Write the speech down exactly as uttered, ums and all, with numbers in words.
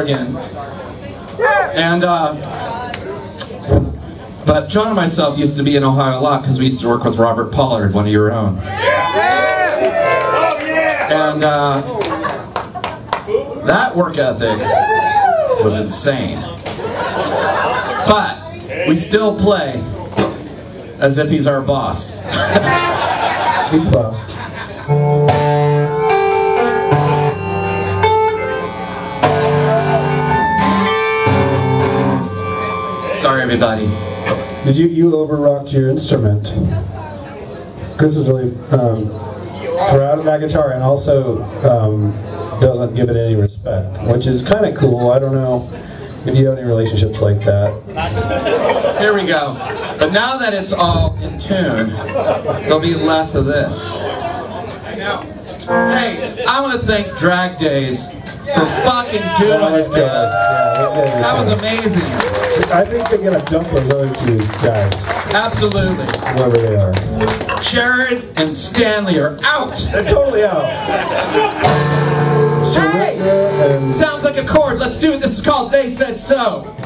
Oregon. And, uh, but John and myself used to be in Ohio a lot because we used to work with Robert Pollard, one of your own. And uh, that work ethic was insane. But we still play as if he's our boss. He's the boss. Sorry, everybody. Did you you over-rocked your instrument? Chris is really um, proud of that guitar and also um, doesn't give it any respect, which is kind of cool. I don't know if you have any relationships like that. Here we go. But now that it's all in tune, there'll be less of this. Hey, I want to thank Drag Daze for fucking doing it, man. Yeah, that was amazing. I think they're gonna dump those other two guys. Absolutely. Whoever they are. Jared and Stanley are out. They're totally out. Hey! Sounds like a chord. Let's do it. This is called They Said So.